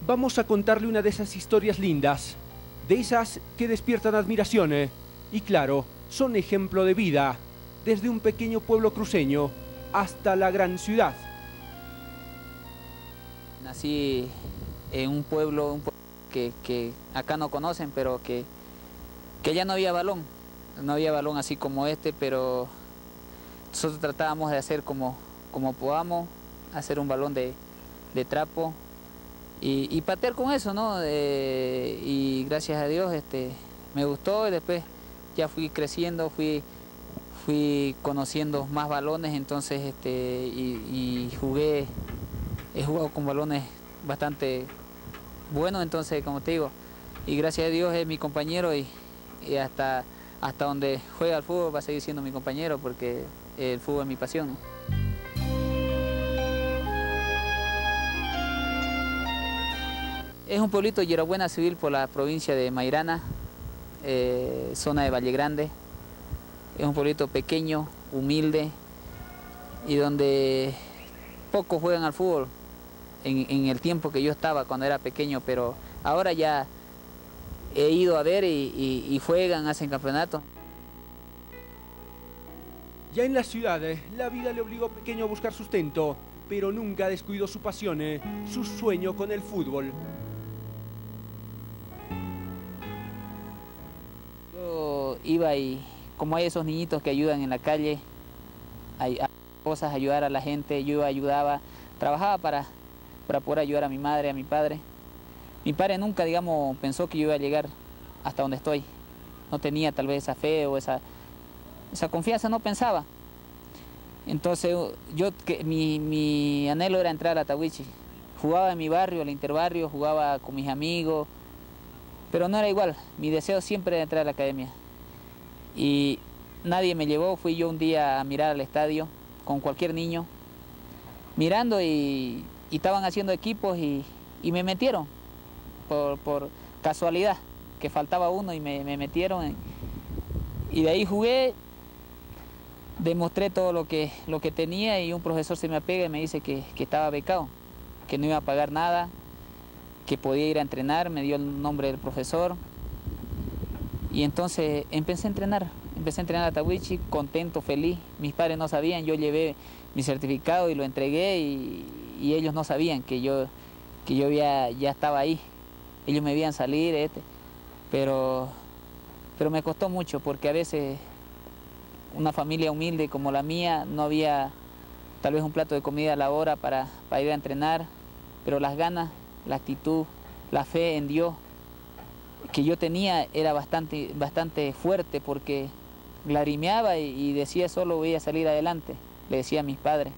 Vamos a contarle una de esas historias lindas, de esas que despiertan admiración y claro, son ejemplo de vida, desde un pequeño pueblo cruceño hasta la gran ciudad. Nací en un pueblo que acá no conocen, pero que ya no había balón. No había balón así como este, pero nosotros tratábamos de hacer como podamos, hacer un balón de trapo y patear con eso, ¿no? Y gracias a Dios me gustó y después ya fui creciendo, fui conociendo más balones, entonces he jugado con balones bastante buenos, entonces como te digo, y gracias a Dios es mi compañero y hasta donde juega al fútbol va a seguir siendo mi compañero porque el fútbol es mi pasión. Es un pueblito Yerabuena Civil por la provincia de Mairana, zona de Valle Grande. Es un pueblito pequeño, humilde y donde pocos juegan al fútbol en el tiempo que yo estaba cuando era pequeño, pero ahora ya he ido a ver y juegan, hacen campeonato. Ya en las ciudades, la vida le obligó a Pequeño a buscar sustento, pero nunca descuidó su pasión, su sueño con el fútbol. Yo iba y como hay esos niñitos que ayudan en la calle, hay cosas, ayudar a la gente, yo ayudaba, trabajaba para poder ayudar a mi madre, a mi padre. Mi padre nunca, digamos, pensó que yo iba a llegar hasta donde estoy. No tenía tal vez esa fe o esa confianza, no pensaba. Entonces mi anhelo era entrar a Tahuichi. Jugaba en mi barrio, el interbarrio, jugaba con mis amigos, pero no era igual. Mi deseo siempre era entrar a la academia. Y nadie me llevó, fui yo un día a mirar al estadio con cualquier niño, mirando y estaban haciendo equipos y me metieron por casualidad, que faltaba uno y me metieron. Y de ahí jugué, demostré todo lo que tenía y un profesor se me apega y me dice que estaba becado, que no iba a pagar nada, que podía ir a entrenar, me dio el nombre del profesor. Y entonces empecé a entrenar a Tahuichi, contento, feliz. Mis padres no sabían, yo llevé mi certificado y lo entregué y ellos no sabían que yo ya estaba ahí. Ellos me veían salir, pero me costó mucho porque a veces una familia humilde como la mía no había tal vez un plato de comida a la hora para ir a entrenar, pero las ganas, la actitud, la fe en Dios que yo tenía era bastante fuerte porque lagrimeaba y decía solo voy a salir adelante, le decía a mis padres.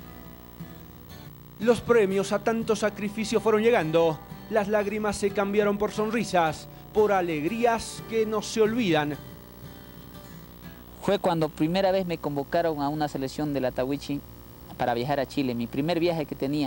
Los premios a tanto sacrificio fueron llegando, las lágrimas se cambiaron por sonrisas, por alegrías que no se olvidan. Fue cuando primera vez me convocaron a una selección de la Tahuichi para viajar a Chile, mi primer viaje que tenía.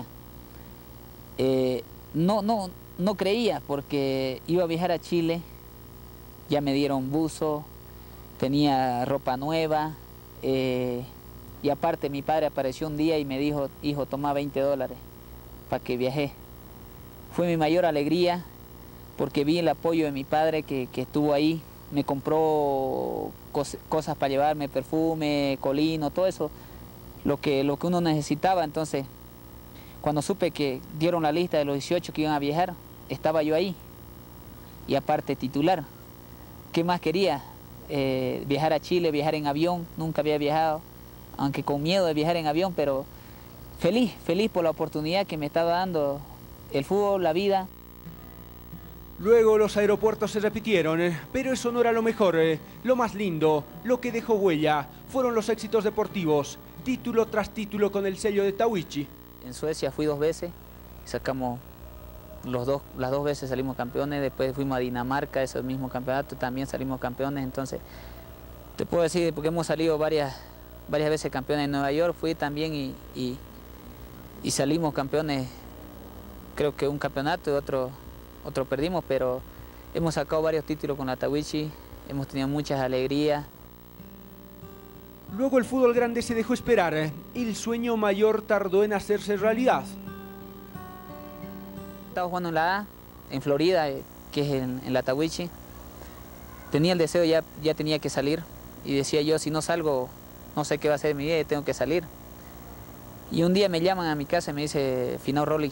No creía porque iba a viajar a Chile, ya me dieron buzo, tenía ropa nueva y aparte mi padre apareció un día y me dijo, hijo, toma $20 para que viajé. Fue mi mayor alegría porque vi el apoyo de mi padre que estuvo ahí, me compró cosas para llevarme, perfume, colino, todo eso, lo que uno necesitaba. Entonces, cuando supe que dieron la lista de los 18 que iban a viajar, estaba yo ahí y aparte titular. ¿Qué más quería? Viajar a Chile, viajar en avión, nunca había viajado, aunque con miedo de viajar en avión, pero feliz por la oportunidad que me estaba dando el fútbol, la vida. Luego los aeropuertos se repitieron, pero eso no era lo mejor. Lo más lindo, lo que dejó huella, fueron los éxitos deportivos, título tras título con el sello de Tahuichi. En Suecia fui 2 veces, sacamos las 2 veces salimos campeones, después fuimos a Dinamarca, ese mismo campeonato, también salimos campeones. Entonces, te puedo decir, porque hemos salido varias veces campeones en Nueva York, fui también y salimos campeones, creo que un campeonato y otro perdimos, pero hemos sacado varios títulos con la Tahuichi, hemos tenido muchas alegrías. Luego el fútbol grande se dejó esperar, el sueño mayor tardó en hacerse realidad. estaba jugando en la A, en Florida, que es en la Tawichi. Tenía el deseo, ya tenía que salir. Y decía yo, si no salgo, no sé qué va a ser de mi vida, tengo que salir. Y un día me llaman a mi casa y me dice Finau Rolly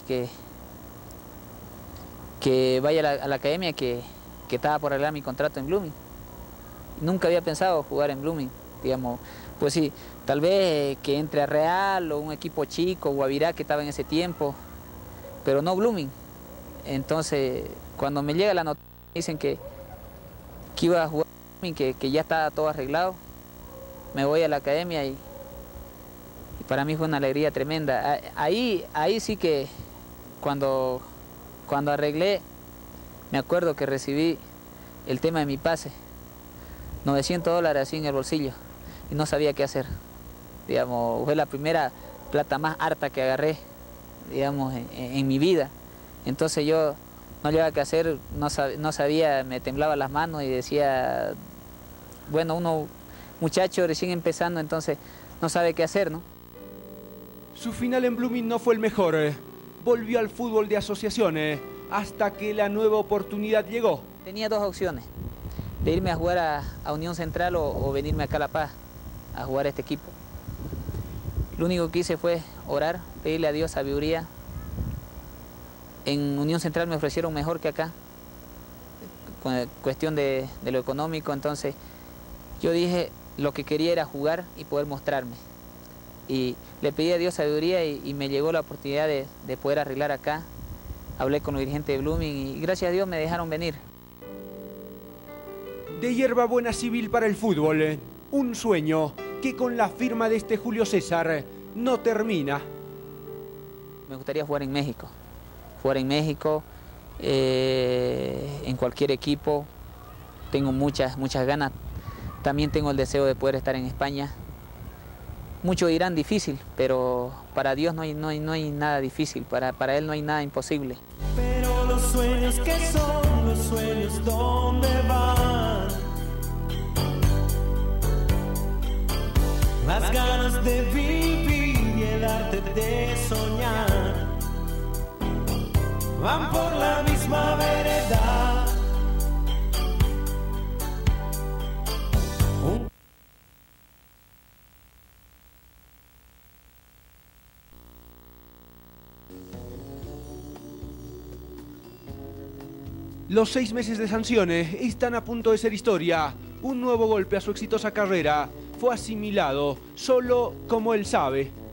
que vaya a la academia, que estaba por arreglar mi contrato en Blooming. Nunca había pensado jugar en Blooming, digamos. Pues sí, tal vez que entre a Real o un equipo chico, Guavirá, que estaba en ese tiempo, pero no Blooming. Entonces, cuando me llega la noticia, dicen que iba a jugar en Blooming, que ya estaba todo arreglado, me voy a la academia y para mí fue una alegría tremenda. Ahí sí que cuando arreglé, me acuerdo que recibí el tema de mi pase, $900 así en el bolsillo, y no sabía qué hacer. Digamos, fue la primera plata más harta que agarré, digamos, en mi vida. Entonces yo no sabía qué hacer, no sabía, me temblaban las manos y decía, bueno, uno muchacho recién empezando, entonces no sabe qué hacer, ¿no? Su final en Blooming no fue el mejor. Volvió al fútbol de asociación hasta que la nueva oportunidad llegó. Tenía dos opciones, de irme a jugar a Unión Central o venirme acá a La Paz a jugar a este equipo. Lo único que hice fue orar, pedirle a Dios sabiduría. En Unión Central me ofrecieron mejor que acá, con cuestión de lo económico, entonces yo dije lo que quería era jugar y poder mostrarme. Y le pedí a Dios sabiduría y me llegó la oportunidad de poder arreglar acá. Hablé con los dirigentes de Blooming y gracias a Dios me dejaron venir. De hierbabuena civil para el fútbol, un sueño que con la firma de este Julio César no termina. Me gustaría jugar en México, en cualquier equipo. Tengo muchas ganas. También tengo el deseo de poder estar en España. Muchos dirán difícil, pero para Dios no hay nada difícil, para Él no hay nada imposible. Pero los sueños, ¿qué son los sueños? ¿Dónde van? Las ganas de vivir y el arte de soñar van por la misma vereda. Los 6 meses de sanciones están a punto de ser historia. Un nuevo golpe a su exitosa carrera fue asimilado solo como él sabe.